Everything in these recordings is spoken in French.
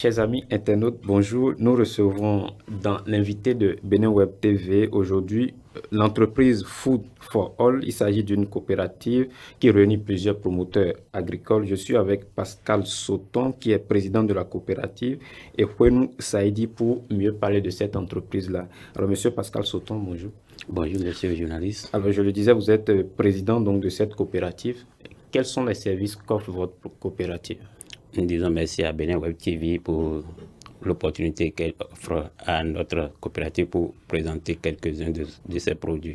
Chers amis internautes, bonjour. Nous recevons dans l'invité de Bénin Web TV aujourd'hui l'entreprise Food for All. Il s'agit d'une coopérative qui réunit plusieurs promoteurs agricoles. Je suis avec Pascal Sauton qui est président de la coopérative et Fouenou Saïdi pour mieux parler de cette entreprise-là. Alors monsieur Pascal Sauton, bonjour. Bonjour monsieur le journaliste. Alors je le disais, vous êtes président donc de cette coopérative. Quels sont les services qu'offre votre coopérative? Nous disons merci à Bénin Web TV pour l'opportunité qu'elle offre à notre coopérative pour présenter quelques-uns de ses produits.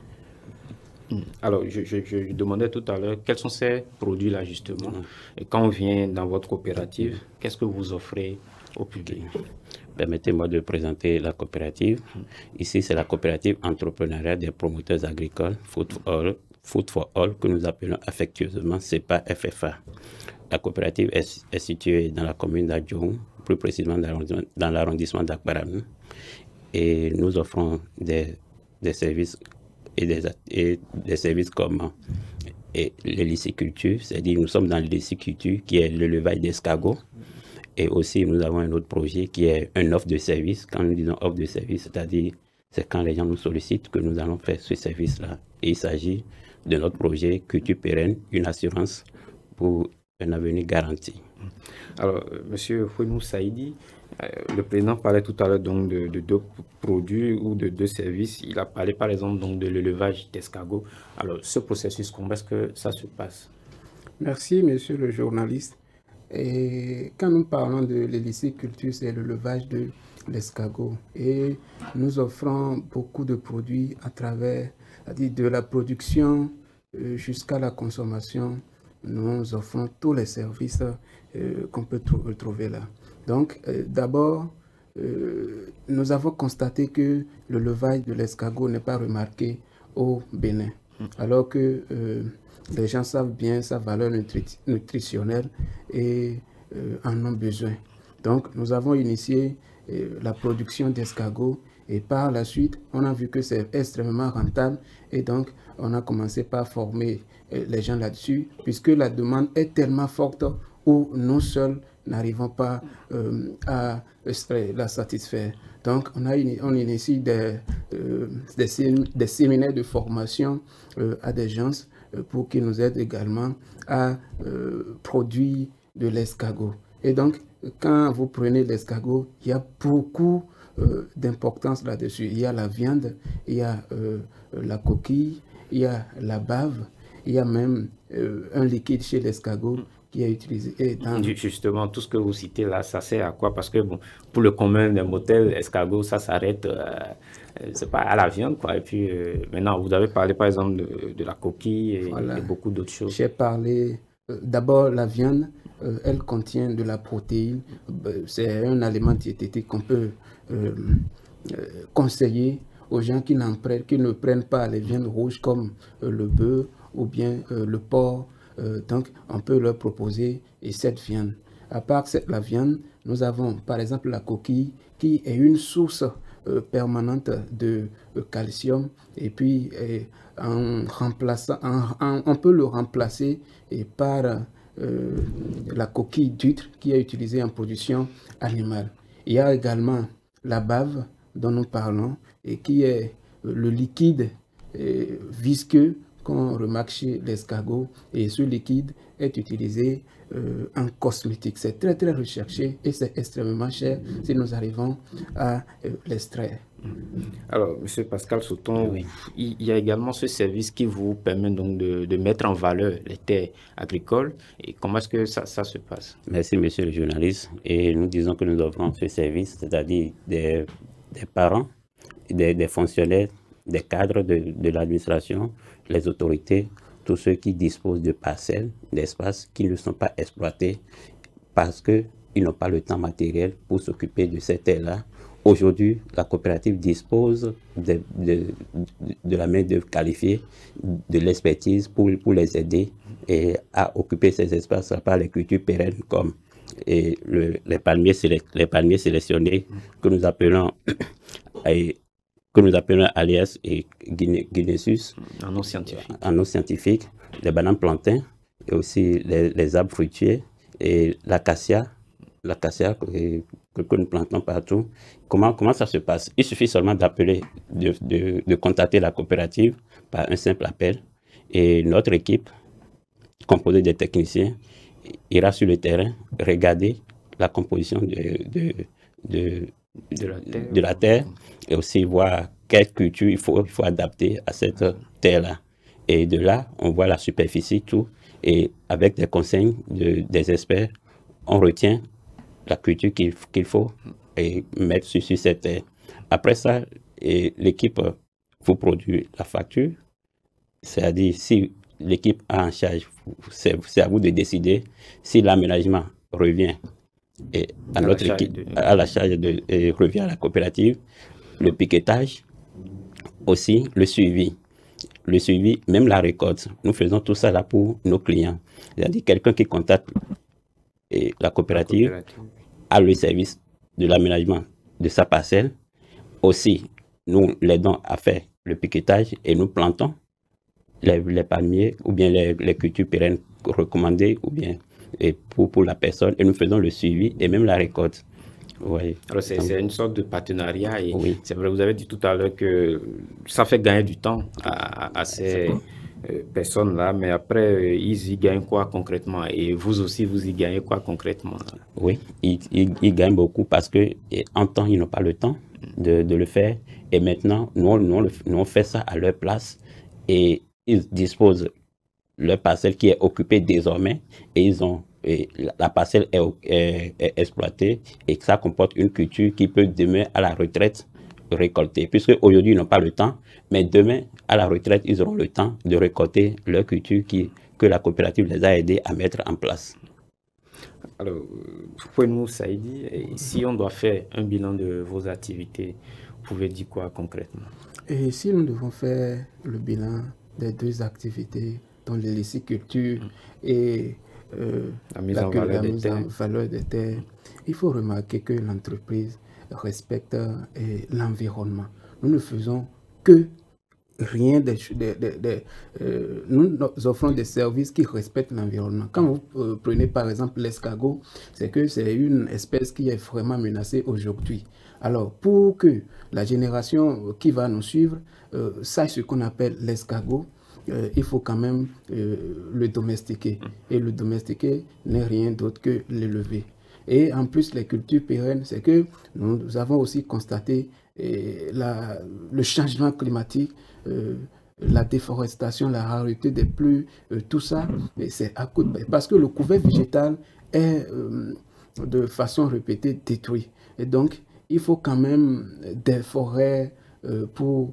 Alors, je demandais tout à l'heure, quels sont ces produits-là justement? Et quand on vient dans votre coopérative, qu'est-ce que vous offrez au public? Permettez-moi de présenter la coopérative. Ici, c'est la coopérative entrepreneuriale des promoteurs agricoles, Food for All, que nous appelons affectueusement CEPA FFA. La coopérative est située dans la commune d'Adjoum, plus précisément dans l'arrondissement d'Akbaramou. Et nous offrons des services et des services comme l'héliciculture, c'est-à-dire nous sommes dans l'héliciculture qui est l'élevage d'escargots. Et aussi nous avons un autre projet qui est une offre de service. Quand nous disons offre de service, c'est-à-dire c'est quand les gens nous sollicitent que nous allons faire ce service-là. Et il s'agit de notre projet Culture Pérenne, une assurance pour un avenir garanti. Alors, monsieur Fouenou Saïdi, le président parlait tout à l'heure donc de deux produits ou de deux services. Il a parlé par exemple donc de l'élevage d'escargots. Alors, ce processus, comment est-ce que ça se passe? Merci, monsieur le journaliste. Et quand nous parlons de l'héliciculture, c'est l'élevage de l'escargot. Et nous offrons beaucoup de produits à travers, c'est-à-dire de la production jusqu'à la consommation. Nous offrons tous les services qu'on peut trouver là. Donc, d'abord, nous avons constaté que le levage de l'escargot n'est pas remarqué au Bénin, alors que les gens savent bien sa valeur nutritionnelle et en ont besoin. Donc, nous avons initié la production d'escargots et par la suite, on a vu que c'est extrêmement rentable et donc on a commencé par former les gens là-dessus puisque la demande est tellement forte où nous seuls n'arrivons pas à la satisfaire. Donc, on initie des séminaires de formation à des gens pour qu'ils nous aident également à produire de l'escargot. Et donc, quand vous prenez l'escargot, il y a beaucoup d'importance là-dessus. Il y a la viande, il y a la coquille, il y a la bave, il y a même un liquide chez l'escargot qui est utilisé. Justement, tout ce que vous citez là, ça sert à quoi? Parce que bon, pour le commun des mortels, l'escargot, ça s'arrête c'est pas à la viande, quoi. Et puis maintenant, vous avez parlé par exemple de la coquille et, voilà, et beaucoup d'autres choses. J'ai parlé d'abord la viande. Elle contient de la protéine. C'est un aliment diététique qu'on peut conseiller aux gens qui ne prennent pas les viandes rouges comme le bœuf ou bien le porc. Donc, on peut leur proposer cette viande. À part la viande, nous avons par exemple la coquille qui est une source permanente de calcium. Et puis, on peut le remplacer par la coquille d'huître qui est utilisée en production animale. Il y a également la bave dont nous parlons et qui est le liquide visqueux qu'on remarque chez l'escargot, et ce liquide est utilisé en cosmétique. C'est très très recherché et c'est extrêmement cher si nous arrivons à l'extraire. Alors, monsieur Pascal Sauton, oui, il y a également ce service qui vous permet donc de mettre en valeur les terres agricoles. Et comment est-ce que ça se passe? Merci, monsieur le journaliste. Et nous disons que nous offrons ce service, c'est-à-dire des parents, des fonctionnaires, des cadres de l'administration, les autorités, tous ceux qui disposent de parcelles, d'espaces qui ne sont pas exploités parce qu'ils n'ont pas le temps matériel pour s'occuper de ces terres-là. Aujourd'hui, la coopérative dispose de la main-d'œuvre qualifiée, de l'expertise pour les aider et à occuper ces espaces par les cultures pérennes comme les palmiers sélectionnés que nous appelons alias et guinésus en nom scientifique. En nom scientifique, les bananes plantains et aussi les arbres fruitiers et l'acacia l'acacia que nous plantons partout. Comment ça se passe? Il suffit seulement d'appeler, de contacter la coopérative par un simple appel et notre équipe, composée des techniciens, ira sur le terrain regarder la composition de la terre et aussi voir quelle culture il faut adapter à cette terre-là. Et de là, on voit la superficie, tout, et avec des conseils des experts, on retient la culture qu'il faut et mettre sur cette terre. Après ça, l'équipe vous produit la facture, c'est-à-dire si l'équipe a en charge, c'est à vous de décider si l'aménagement revient à notre équipe, à la charge revient à la coopérative, le piquetage, aussi le suivi. Le suivi, même la récolte. Nous faisons tout ça là pour nos clients. C'est-à-dire quelqu'un qui contacte la coopérative a le service de l'aménagement de sa parcelle. Aussi, nous l'aidons à faire le piquetage et nous plantons les palmiers ou bien les cultures pérennes recommandées ou bien pour la personne et nous faisons le suivi et même la récolte. Oui. Alors c'est une sorte de partenariat et oui. C'est vrai, vous avez dit tout à l'heure que ça fait gagner du temps à ces personnes-là, mais après, ils y gagnent quoi concrètement? Et vous aussi, vous y gagnez quoi concrètement? Oui, ils gagnent beaucoup parce qu'en temps, ils n'ont pas le temps de le faire. Et maintenant, nous, on fait ça à leur place et ils disposent leur parcelle qui est occupée désormais et ils ont la parcelle est exploitée et ça comporte une culture qui peut demain à la retraite récolter. Puisque aujourd'hui ils n'ont pas le temps, mais demain à la retraite ils auront le temps de récolter leur culture que la coopérative les a aidés à mettre en place. Alors, pouvez-nous, Saïdi, si on doit faire un bilan de vos activités, vous pouvez dire quoi concrètement? Et si nous devons faire le bilan des deux activités, dont les liciculture et la mise en valeur des terres, il faut remarquer que l'entreprise respecte l'environnement. Nous ne faisons que rien nous offrons des services qui respectent l'environnement. Quand vous prenez par exemple l'escargot, c'est que c'est une espèce qui est vraiment menacée aujourd'hui. Alors, pour que la génération qui va nous suivre sache ce qu'on appelle l'escargot, il faut quand même le domestiquer. Et le domestiquer n'est rien d'autre que l'élever. Et en plus, les cultures pérennes, c'est que nous avons aussi constaté le changement climatique, la déforestation, la rareté des pluies, tout ça, c'est à cause parce que le couvert végétal est de façon répétée détruit. Et donc, il faut quand même des forêts pour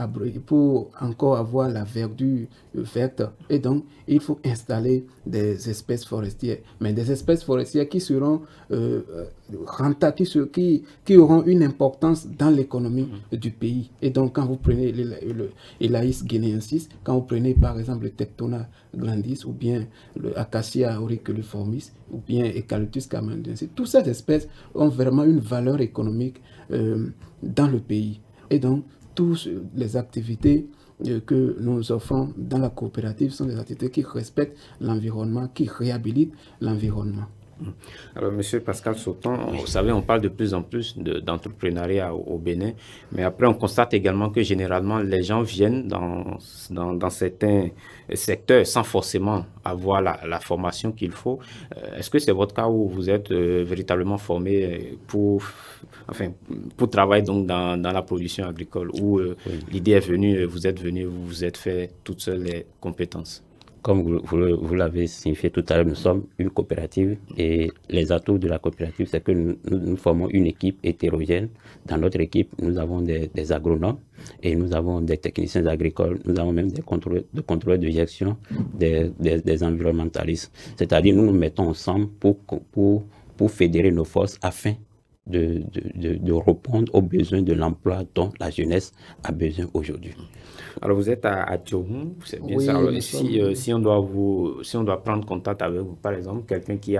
encore avoir la verdure verte. Et donc, il faut installer des espèces forestières. Mais des espèces forestières qui seront rentables, qui auront une importance dans l'économie du pays. Et donc, quand vous prenez l'Elaïs guinéensis, quand vous prenez par exemple le Tectona grandis, ou bien le Acacia auriculaformis, ou bien Eucalyptus camerounensis, toutes ces espèces ont vraiment une valeur économique dans le pays. Et donc, toutes les activités que nous offrons dans la coopérative sont des activités qui respectent l'environnement, qui réhabilitent l'environnement. Alors, Monsieur Pascal Sauton, vous savez, on parle de plus en plus d'entrepreneuriat au Bénin, mais après, on constate également que généralement, les gens viennent dans certains secteurs sans forcément avoir la formation qu'il faut. Est-ce que c'est votre cas où vous êtes véritablement formé pour travailler donc dans la production agricole, où oui. L'idée est venue, vous vous êtes fait toutes seules les compétences? Comme vous l'avez signifié tout à l'heure, nous sommes une coopérative et les atouts de la coopérative, c'est que nous formons une équipe hétérogène. Dans notre équipe, nous avons des agronomes et nous avons des techniciens agricoles, nous avons même des contrôleurs de gestion, des environnementalistes. C'est-à-dire, nous nous mettons ensemble pour fédérer nos forces afin de répondre aux besoins de l'emploi dont la jeunesse a besoin aujourd'hui. Alors vous êtes à Tiohou, c'est bien oui, ça. Alors, si on doit prendre contact avec vous, par exemple, quelqu'un qui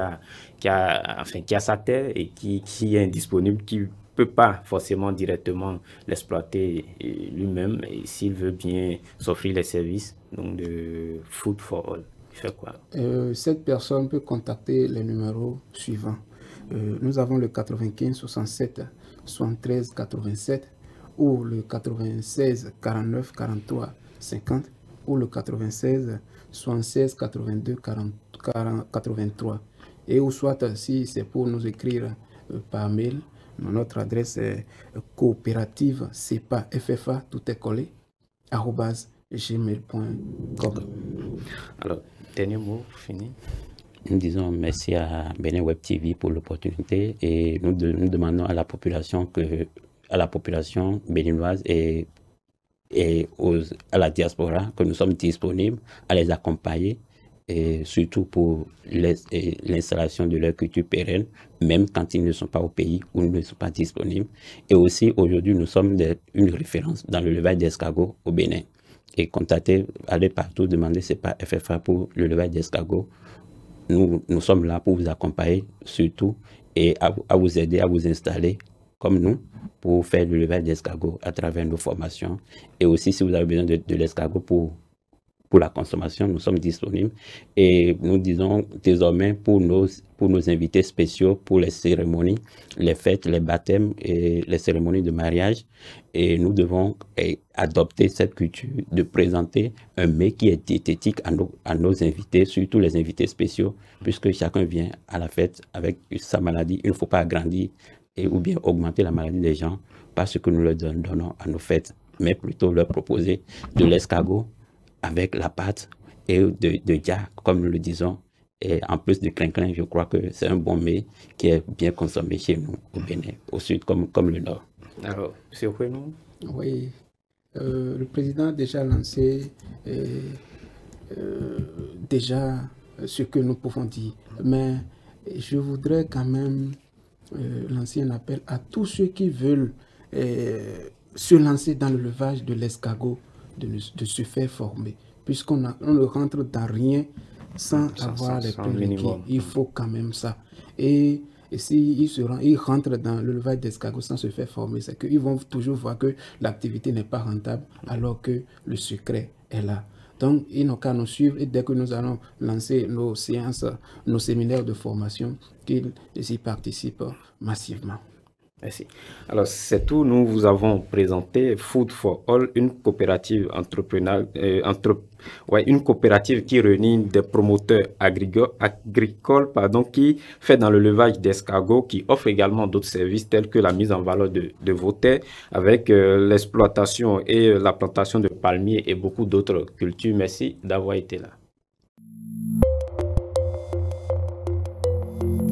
a sa terre et qui est indisponible, qui ne peut pas forcément directement l'exploiter lui-même, et s'il veut bien s'offrir les services donc de Food for All, il fait quoi? Cette personne peut contacter les numéros suivants. nous avons le 95 67 73 87 ou le 96 49 43 50 ou le 96 76 82 83. Et ou soit si c'est pour nous écrire par mail, notre adresse est coopérative CEPA FFA, tout est collé, @gmail.com. Alors, dernier mot pour finir. Nous disons merci à Benin Web TV pour l'opportunité et nous demandons à la population béninoise et à la diaspora que nous sommes disponibles à les accompagner et surtout pour l'installation de leur culture pérenne, même quand ils ne sont pas au pays ou ne sont pas disponibles. Et aussi, aujourd'hui, nous sommes une référence dans le levage d'escargot au Bénin. Et contacter, aller partout, demander c'est pas FFA pour le levage d'escargot. Nous sommes là pour vous accompagner surtout et à vous aider à vous installer comme nous pour faire le levage d'escargot à travers nos formations. Et aussi, si vous avez besoin de l'escargot pour la consommation, nous sommes disponibles. Et nous disons désormais pour nos invités spéciaux, pour les cérémonies, les fêtes, les baptêmes et les cérémonies de mariage. Et nous devons adopter cette culture de présenter un mets qui est diététique à nos invités, surtout les invités spéciaux, puisque chacun vient à la fête avec sa maladie. Il ne faut pas agrandir ou bien augmenter la maladie des gens parce que nous leur donnons à nos fêtes, mais plutôt leur proposer de l'escargot avec la pâte et de dia, comme nous le disons. Et en plus de clin-clin, je crois que c'est un bon mets qui est bien consommé chez nous au Bénin, au sud comme le nord. Alors, M. Kouenou? Oui, le président a déjà lancé déjà ce que nous pouvons dire, mais je voudrais quand même lancer un appel à tous ceux qui veulent se lancer dans le levage de l'escargot, de se faire former, puisqu'on ne rentre dans rien sans avoir les prérequis. Il faut quand même ça. Et s'ils rentrent dans le levage d'escargot sans se faire former, c'est qu'ils vont toujours voir que l'activité n'est pas rentable alors que le secret est là. Donc, ils n'ont qu'à nous suivre et dès que nous allons lancer nos séances, nos séminaires de formation, qu'ils y participent massivement. Merci. Alors, c'est tout. Nous vous avons présenté Food for All, une coopérative une coopérative qui réunit des promoteurs agricoles, qui fait dans le levage d'escargots, qui offre également d'autres services tels que la mise en valeur de vos terres avec l'exploitation et la plantation de palmiers et beaucoup d'autres cultures. Merci d'avoir été là.